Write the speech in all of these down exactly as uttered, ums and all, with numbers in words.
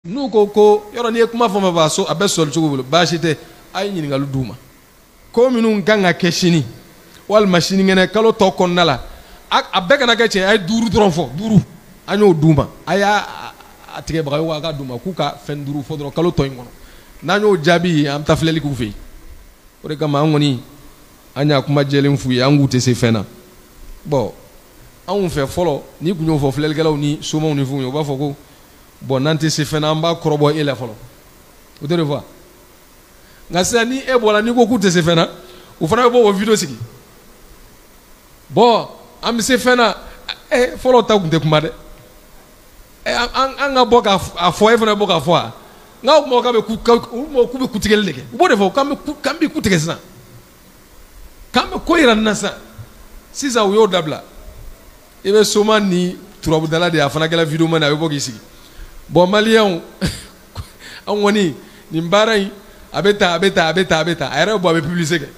n'u ko ko yɔrɔ n'i ye kuma fɔ ma b'a so a bɛ sɔrɔ cogo bolo baasi tɛ a ye ɲininkali d'u ma ko minnu kan ka kɛ sini walima sinikɛnɛ kalo tɔ kɔnɔna la a bɛɛ kana kɛ tiɲɛ a ye duuru dɔrɔn fɔ duuru an y'o d'u ma a y'a a tigɛbaga ye a ka d'u ma k'u ka fɛn duuru fɔ dɔrɔn kalo tɔ in kɔnɔ n'an y'o jaabi an bɛ taa filɛli k'u fɛ yen o de kama an kɔni an y'a kuma jɛlen f'u ye an k'u tɛ se fɛn na bɔn anw fɛ fɔlɔ n'i kun y'o fɔ filɛlikɛlaw ni somaw ni fɛnw ye u b'a fɔ ko bɔn n'an tɛ se fɛn na an b'a kɔrɔbɔ e la fɔlɔ o tɛ de fɔ nka sisan ni e bɔra n'i ko k'u tɛ se fɛn na u fana bɛ bɔ o video sigi bɔn an bɛ se fɛn na ɛ fɔlɔ ta tun tɛ kuma dɛ ɛ an ka bɔ k'a fɔ e fana bɔ k'a fɔ wa nka o kuma k'a bɛ k'u bɛ kutigɛli de kɛ u b'o de fɔ k'an bɛ ku tigɛ sisan k'an bɛ ko yira nin na sisan sisan u y'o dabila i bɛ soma ni turabudala de a fana kɛra video man a bɛ bɔ k'i sigi bɔn maliyɛnw an kɔni nin baara in a bɛ taa a bɛ taa a bɛ taa a bɛ taa a yɛrɛ bɔ a bɛ publicité kɛ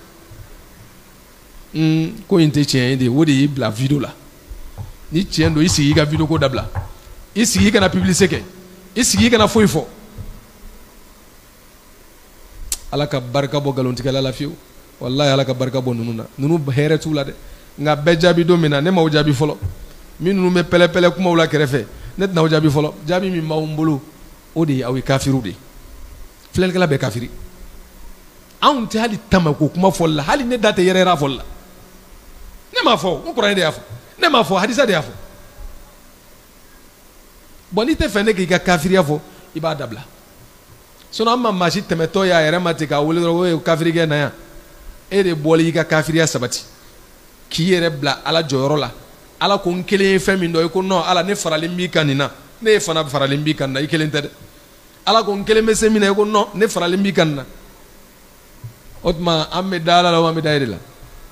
ko in tɛ tiɲɛ ye de o de y'i bila video la ni tiɲɛ don i sigi i ka video ko dabila i sigi i kana publicité kɛ i sigi i kana foyi fɔ ala ka barika bɔ nkalontigɛla la fiyewu walahi ala ka barika bɔ ninnu na ninnu hɛrɛ t'u la dɛ nka bɛɛ jaabi don min na ne m'aw jaabi fɔlɔ min ninnu bɛ pɛlɛ-pɛlɛ kumaw la kɛrɛfɛ ne tɛna aw jaabi fɔlɔ jaabi min b'aw bolo o de ye aw ye kafiriw de ye filɛlikɛla bɛɛ kafiri anw tɛ hali tamako kuma fɔli la hali ne da tɛ yɛrɛ yɛrɛ fɔli la ne m'a fɔ n kuranɛ de y'a fɔ ne m'a fɔ hadisa de y'a fɔ bɔn n'i tɛ fɛ ne k'i ka kafiriya fɔ i b'a dabila sinon an ma maa si tɛmɛtɔ y'a yɛrɛ ma ten k'a wele dɔrɔn o ye kafirikɛ na yan e de bɔli i ka kafiriya sabati k'i yɛrɛ bila ala jɔyɔrɔ la ala ko n kelen ye fɛn min dɔ i ko non ala ne faralen b'i kan nin na ne ye fana faralen b'i kan na i kelen tɛ dɛ ala ko n kelen bɛ se min na i ko non ne faralen b'i kan nin na o tuma an bɛ da ala la an bɛ da e de la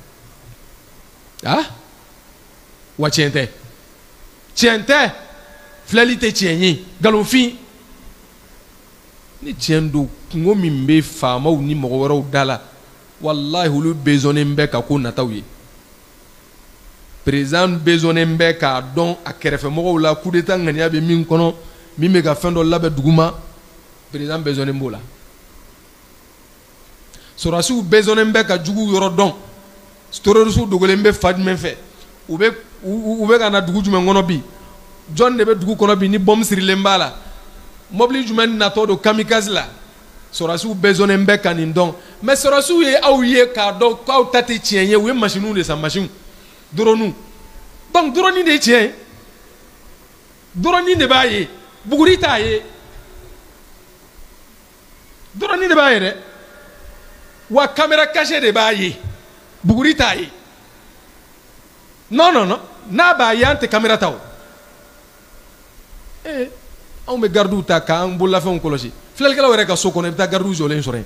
ah wa tiɲɛ tɛ tiɲɛ tɛ filɛli tɛ tiɲɛ ye nkalonfin ni tiɲɛ don kungo min bɛ faamaw ni mɔgɔ wɛrɛw da la walahi olu besonnen bɛ ka ko nataw ye président besonnen bɛ k'a dɔn a kɛrɛfɛmɔgɔw la coup d'état ŋaniya bɛ min kɔnɔ min bɛ ka fɛn dɔ labɛn duguma président besonnen b'o la sɔrɔdasiw besonnen bɛ ka jugu yɔrɔ dɔn terroriste dogolen bɛ fa jumɛn fɛ u bɛ u bɛ ka na dugu jumɛn kɔnɔ bi jɔn de bɛ dugu kɔnɔ bi ni bombe sirilen b'a la mobili jumɛn natɔ don kamikaze la sɔrɔdasiw besonnen bɛ ka nin dɔn mais sɔrɔdasiw ye aw ye k'a dɔn k'aw ta tɛ tiɲɛ ye u ye machines de san machines drone donc drone de ye tiɲɛ ye drone de b'a ye buguri t'a ye drone de b'a ye dɛ wa caméra cachée de b'a ye buguri t'a ye non non non n'a b'a ye an tɛ caméra ta o eh anw bɛ gardiw ta k'an bololafɛnw kɔlɔsi filɛlikɛlaw yɛrɛ ka so kɔnɔ i bɛ taa gardiw jɔlen sɔrɔ yen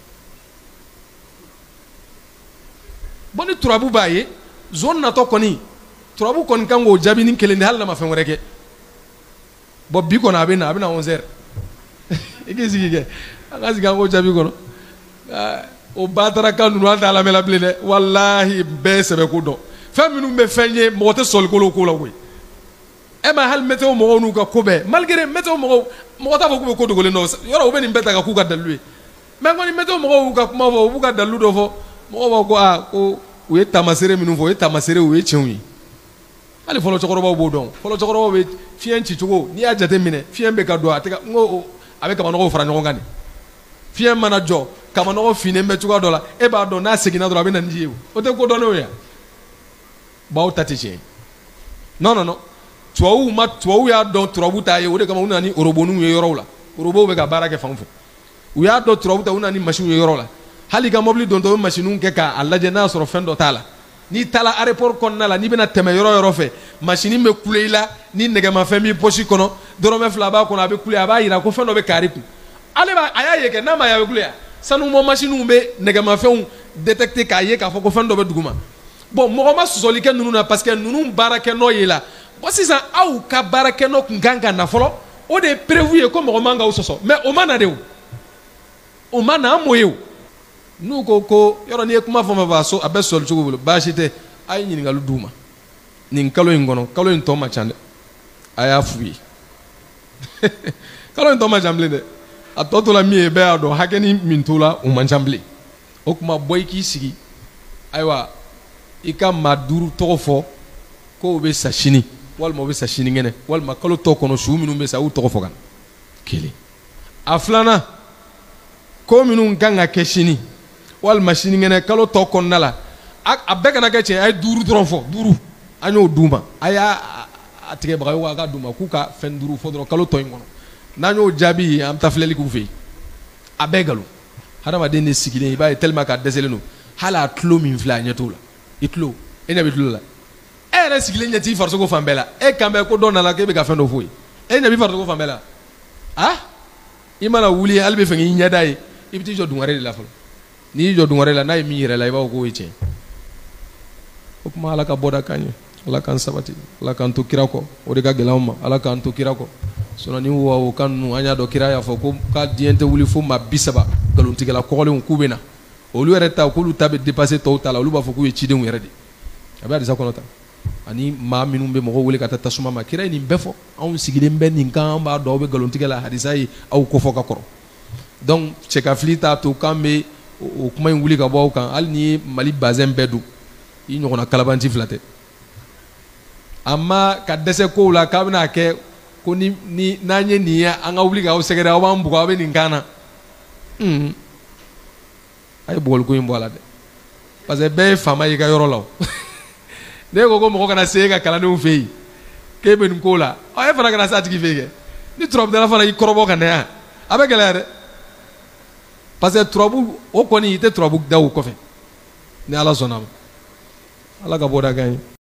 bon ni turabu b'a ye zone natɔ kɔni turabu kɔni kan k'o jaabi ni kelen de hali n'a ma fɛn wɛrɛ kɛ bon bi kɔni a bɛ na a bɛ na onze heures i k'i sigi kɛ an ka sigi an k'o jaabi kɔnɔ o batarakan ninnu an t'a lamɛn la bilen dɛ walahi bɛɛ ye sɛbɛko dɔn fɛn minnu bɛ fɛn ye mɔgɔ tɛ sɔli kolo ko la koyi e ma hali météo mɔgɔw n'u ka ko bɛɛ malgré météo mɔgɔw mɔgɔ t'a fɔ k'u bɛ ko dogolen dɔn yɔrɔ u bɛ nin bɛɛ ta ka k'u ka dalilu ye mais kɔni météo mɔgɔw y'u ka kuma fɔ u b'u ka dalilu dɔ fɔ mɔgɔw b'a ko aa ko u ye taamasere minnu fɔ o ye taamasere u ye tiɲɛw ye hali fɔlɔ cɛkɔrɔbaw b'o dɔn fɔlɔ cɛkɔrɔbaw bɛ fiɲɛ ci cogo n'i y'a jate minɛ fiɲɛ bɛ ka don a tɛ ka n ko a bɛ kamanɔgɔw fara ɲɔgɔn kan de fiɲɛ mana jɔ kamanɔgɔ finnen bɛ cogoya dɔ la e b'a dɔn n'a seginna dɔrɔn a bɛ na ni ji ye o tɛ ko dɔnnenw ye baw ta tɛ tiɲɛ non non non tubabuw ma tubabuw y'a dɔn turabu t'a ye o de kama u nana ni oroboniw ye yɔrɔw la orobow bɛ ka baara kɛ fan o fan u y'a dɔn turabu ta u nana ni machines ye yɔrɔ la hali ka mobili dontɔ u bɛ machines kɛ k'a lajɛ n'a sɔrɔ fɛn dɔ t'a la n'i taara aéroport kɔnɔna la n'i bɛna tɛmɛ yɔrɔ o yɔrɔ fɛ machine bɛ kule i la ni nɛgɛmafɛn b'i poche kɔnɔ dɔrɔmɛ fila b'a kɔnɔ a bɛ kule a b'a yira ko fɛn dɔ bɛ kari kun ale b'a a y'a ye kɛ n'a ma ye a bɛ kule yan sanubɔ machines bɛ nɛgɛmafɛnw détecter k'a ye k'a fɔ ko fɛn dɔ bɛ duguma bon mɔgɔ ma sɔsɔli kɛ ninnu na parce que ninnu baarakɛ nɔ ye la bon sisan aw ka baarakɛ nɔ kun kan ka na fɔlɔ o de ye prévu ye ko mɔgɔ man k'aw sɔsɔ mais o ma na de o o ma na an m'o ye o n'u ko ko yɔrɔ n'i ye kuma fɔ ma b'a so a bɛ sɔrɔ cogo bolo baasi tɛ a ye ɲininkali d'u ma nin kalo in kɔnɔ kalo in tɔ ma ca dɛ a y'a f'u ye kalo in tɔ ma ca bilen dɛ a tɔ to la min ye bɛɛ y'a dɔn hakɛ ni min t'o la o man ca bilen o tuma bɔ i k'i sigi ayiwa i ka maa duuru tɔgɔ fɔ ko o bɛ sa sini walima o bɛ sa sinikɛnɛ walima kalo tɔ kɔnɔ su minnu bɛ sa u tɔgɔ fɔ ka na kelen a filanan ko minnu kan ka kɛ sini walima sinikɛnɛ kalo tɔ kɔnɔna la a bɛɛ kana kɛ cɛ a ye duuru dɔrɔn fɔ duuru an y'o d'u ma a y'a a tigɛbaga ye wa a ka d'u ma k'u ka fɛn duuru fɔ dɔrɔn kalo tɔ in kɔnɔ n'an y'o jaabi an bɛ taa filɛli k'u fɛ yen a bɛɛ nkalon hadamaden de sigilen i b'a ye tellement k'a dɛsɛlen don hali a tulo min filɛ a ɲɛ t'o la i tulo e ɲɛ bɛ tulo la e yɛrɛ sigilen ɲɛ t'i farisogo fan bɛɛ la e kan bɛ ko dɔ nana k'e bɛ ka fɛn dɔ fɔ ye e ɲɛ b'i farisogo fan bɛɛ la ah i mana wuli hali bɛ fɛ k'i ɲɛ da ye i bɛ t'i jɔ dungare de la fɔlɔ n'i y'i jɔ dungare la n'a ye min yɛrɛ la i b'a fɔ k'o ye tiɲɛ o tuma ala ka bɔda k'an ye ala k'an sabati ala k'an to kira kɔ o de ka gɛlɛn anw ma ala k'an to kira kɔ sinon ni wa o kan ninnu an y'a dɔn kira y'a fɔ ko k'a diɲɛ tɛ wuli fo maa bi saba nkalontigɛla kɔgɔlenw k'u bɛ na olu yɛrɛ ta k'olu ta bɛ dépasser tɔw ta la olu b'a fɔ k'u ye cidenw yɛrɛ de a bɛ hadisa kɔnɔ tan ani maa minnu bɛ mɔgɔw wele ka taa tasuma ma kira ye nin bɛɛ fɔ anw sigilen bɛ nin kan an b'a dɔn aw bɛ nkalontigɛ la hadisa ye aw kɔfɔ ka kɔrɔ donc cɛkafili t'a to k'an bɛ o kuma in wuli ka bɔ aw kan hali ni ye mali bazɛn bɛɛ dun i ɲɔgɔnna kalabanci fila tɛ a ma ka dɛsɛ kow la k'a bɛna kɛ ko ni ni n'an ye nin ye an ka wuli k'aw sɛgɛrɛ aw b'an bugɔ aw bɛ nin kan na un a ye bɔgɔliko in bɔ a la dɛ parce que bɛɛ ye faama y'i ka yɔrɔ la o ne ko ko mɔgɔ kana se e ka kalandenw fɛ yen k'e bɛ nin ko la ɔ e fana kana se a tigi fɛ yen kɛ ni turabudala fana y'i kɔrɔbɔ ka na yan a bɛ gɛlɛya dɛ parce que turabu o kɔni i tɛ turabu da o kɔfɛ ni ala sɔnna a ma ala ka bɔda k'an ye